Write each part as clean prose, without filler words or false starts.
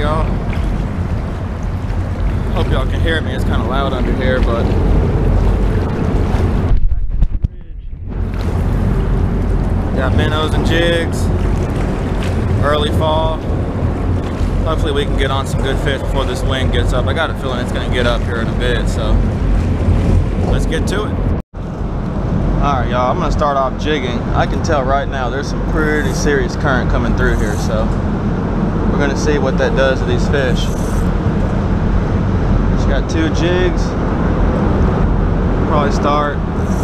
y'all. Hope y'all can hear me. It's kind of loud under here, but got minnows and jigs. Early fall. Hopefully we can get on some good fish before this wind gets up. I got a feeling it's going to get up here in a bit, so let's get to it. Alright y'all, I'm going to start off jigging. I can tell right now there's some pretty serious current coming through here, so we're going to see what that does to these fish. Just got 2 jigs. Probably start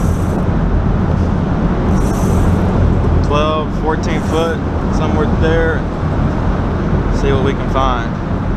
12, 14 foot, somewhere there. See what we can find.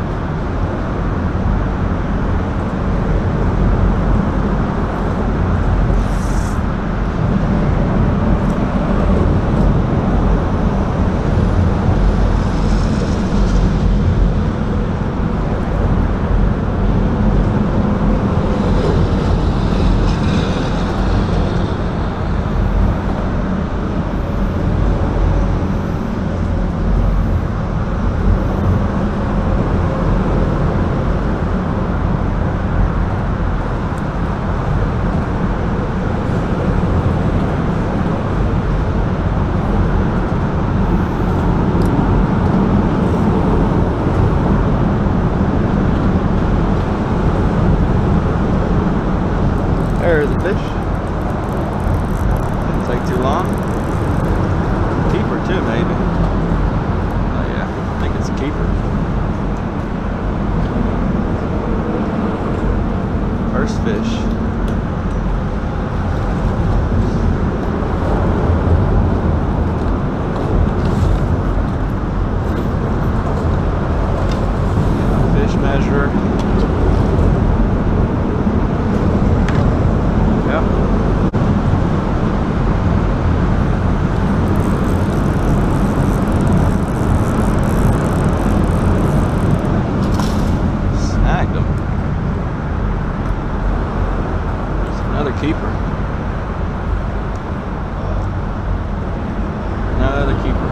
There's the fish. Didn't take too long. Keeper too, maybe. Oh yeah, I think it's a keeper. First fish. Fish measure. Keeper. Another keeper.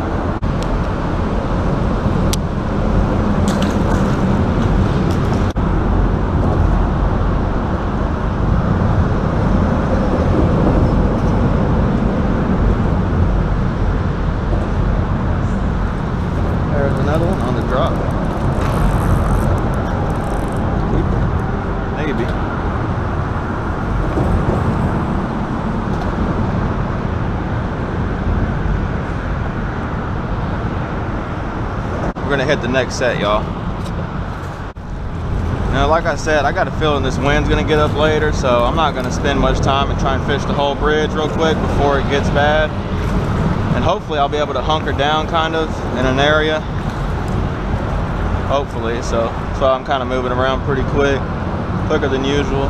There's another one on the drop. Keeper. Maybe. We're gonna hit the next set, y'all. Now, like I said, I got a feeling this wind's gonna get up later, so I'm not gonna spend much time and try and fish the whole bridge real quick before it gets bad. And hopefully I'll be able to hunker down kind of in an area. Hopefully, so I'm kind of moving around pretty quick, quicker than usual.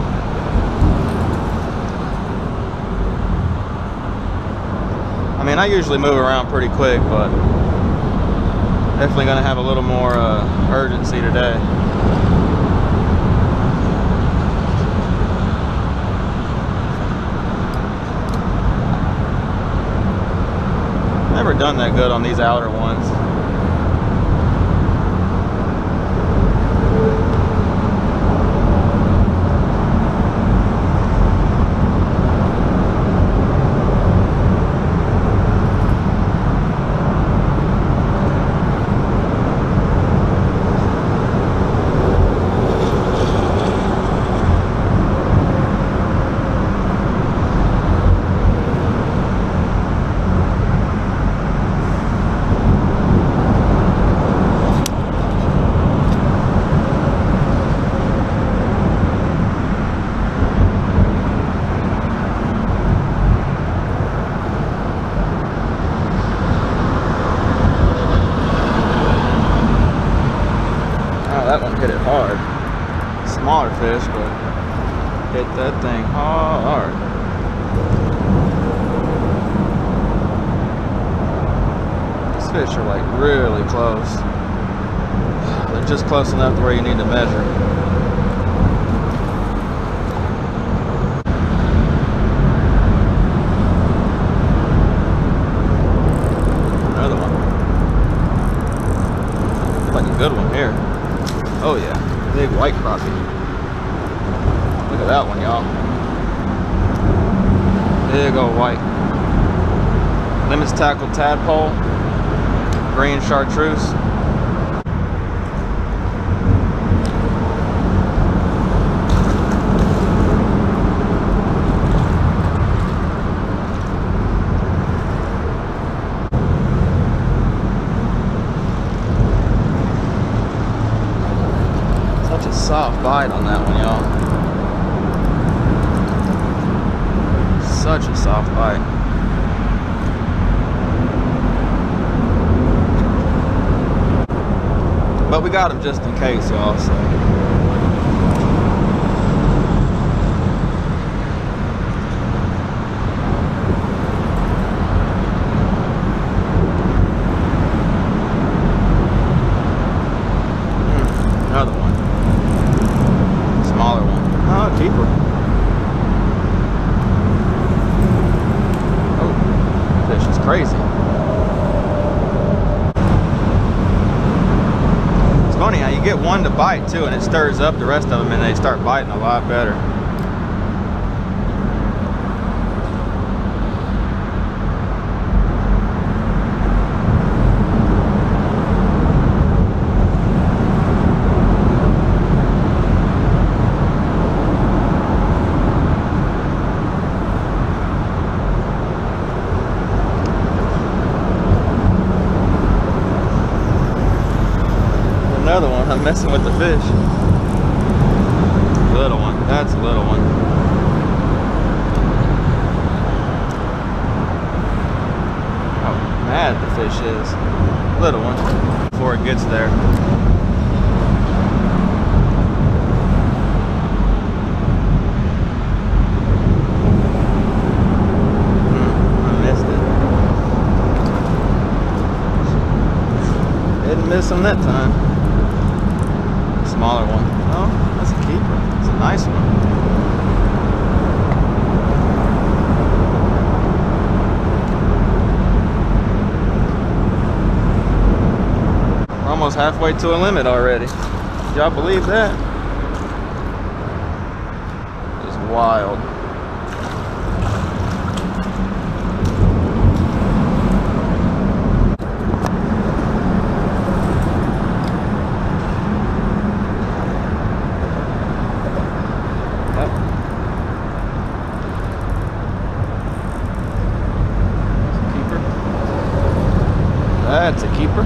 I mean, I usually move around pretty quick, but definitely gonna have a little more urgency today. Never done that good on these outer ones. That one hit it hard. Smaller fish, but hit that thing hard. These fish are like really close. They're just close enough to where you need to measure. Another one. If I can good one here. Oh yeah, big white crappie. Look at that one, y'all. Big old white. Limits tackle tadpole. Green chartreuse. Soft bite on that one, y'all. Such a soft bite. But we got him just in case, y'all, so. Another one. Smaller one. Oh, keeper. Oh, fish is crazy. It's funny how you get one to bite too, and it stirs up the rest of them, and they start biting a lot better. Another one, I'm messing with the fish. Little one, that's a little one. How mad the fish is. Little one, before it gets there. I missed it. Didn't miss him that time. Smaller one. Oh, that's a keeper. It's a nice one. We're almost halfway to a limit already. Y'all believe that? It's wild. That's a keeper.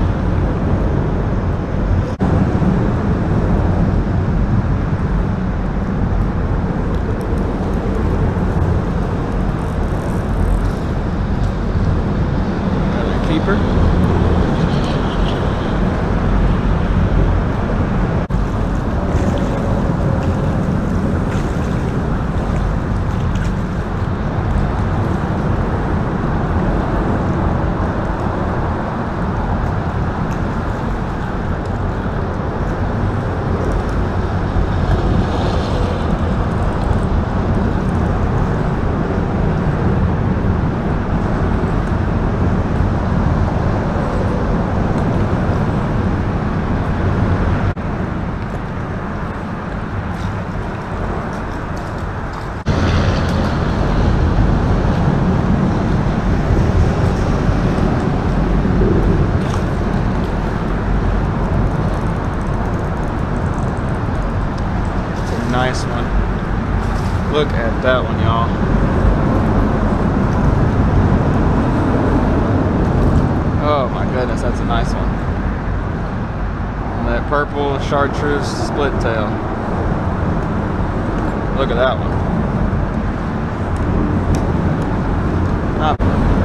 Another keeper. Nice one. Look at that one, y'all. Oh my goodness, that's a nice one. And that purple chartreuse split tail. Look at that one. Not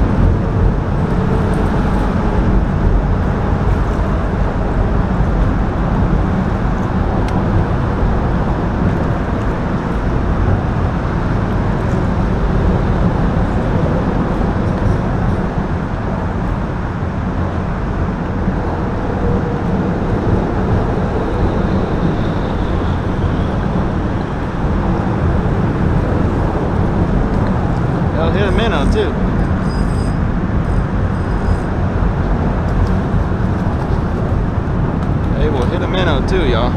hit a minnow too. They will minnow too, y'all.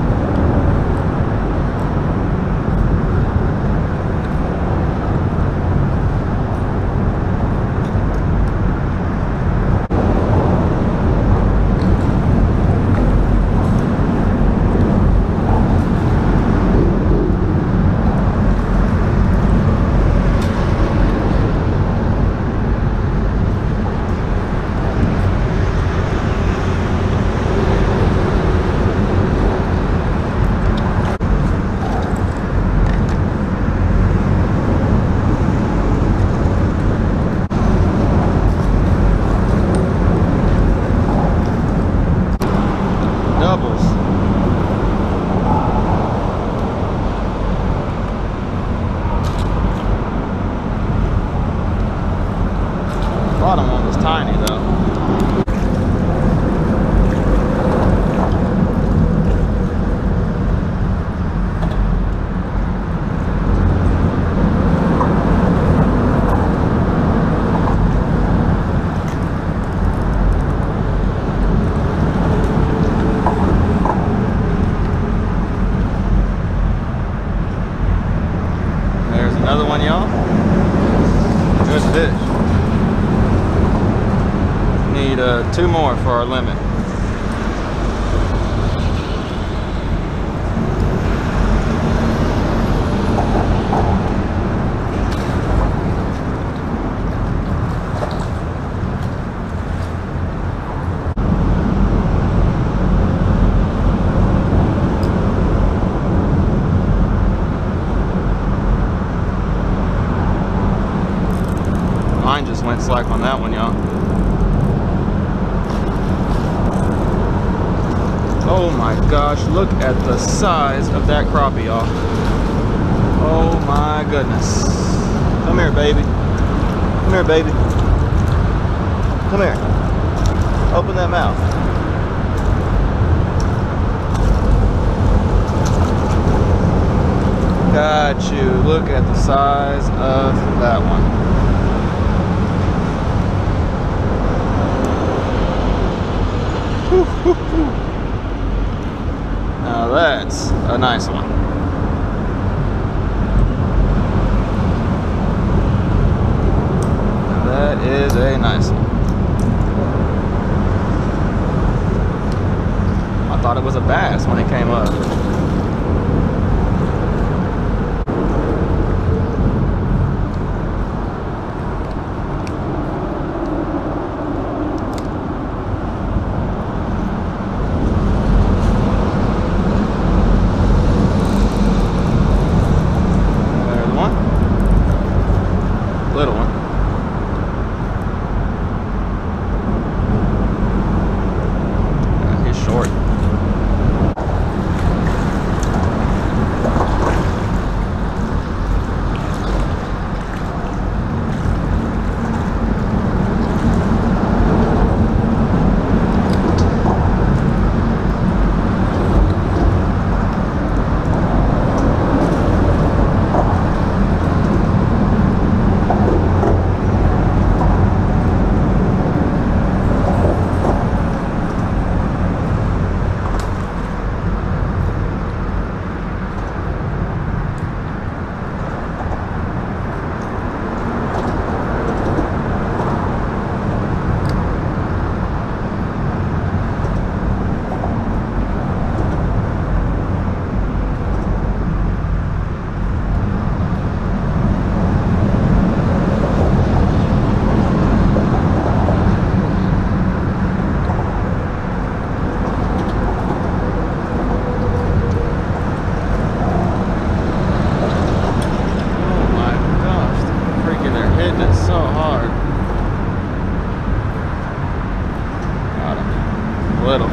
Bottom one was tiny though. There's another one, y'all. Good fish. Need 2 more for our limit. Mine just went slack on that one, y'all. Oh my gosh, look at the size of that crappie, y'all. Oh my goodness. Come here, baby. Come here, baby. Come here. Open that mouth. Got you. Look at the size of that one. Whew, whew, whew. Now that's a nice one. Now that is a nice one. I thought it was a bass when it came up. Little one. Yeah, he's short. Little.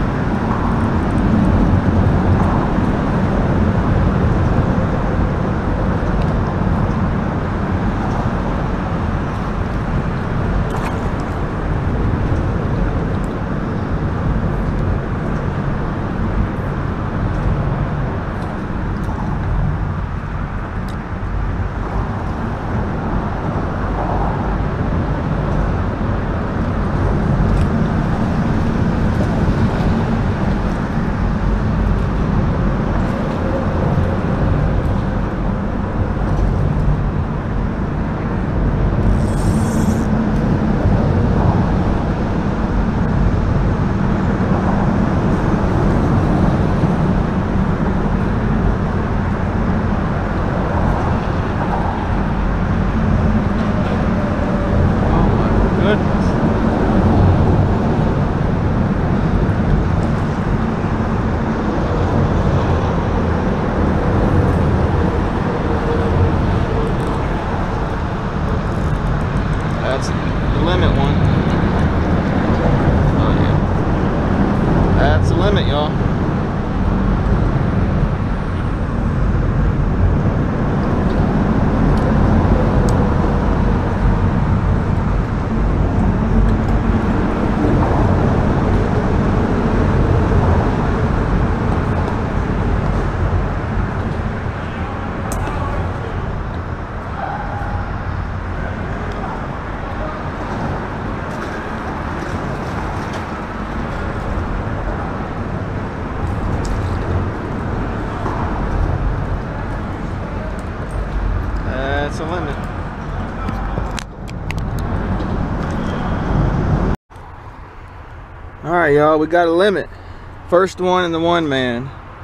Alright y'all, we got a limit. First one in the one man.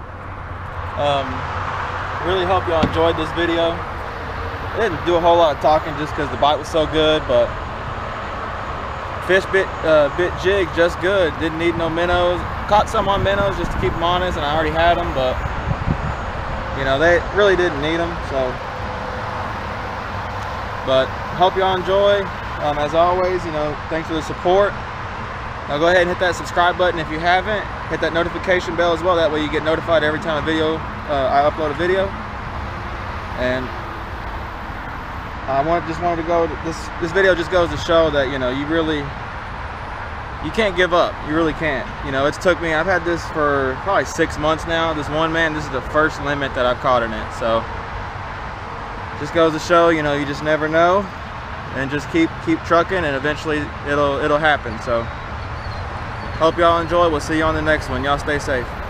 Really hope y'all enjoyed this video. I didn't do a whole lot of talking just because the bite was so good, but fish bit jig just good. Didn't need no minnows. Caught some on minnows just to keep them honest, and I already had them, but you know, they really didn't need them. So, but hope y'all enjoy. As always, you know, thanks for the support. Now go ahead and hit that subscribe button if you haven't. Hit that notification bell as well. That way you get notified every time I upload a video. And I just wanted to go. This video just goes to show that, you know, you can't give up. You really can't. You know, it's took me. I've had this for probably 6 months now. This one man. This is the first limit that I've caught in it. So just goes to show, you know, you just never know, and just keep trucking, and eventually it'll happen. So hope y'all enjoy. We'll see you on the next one. Y'all stay safe.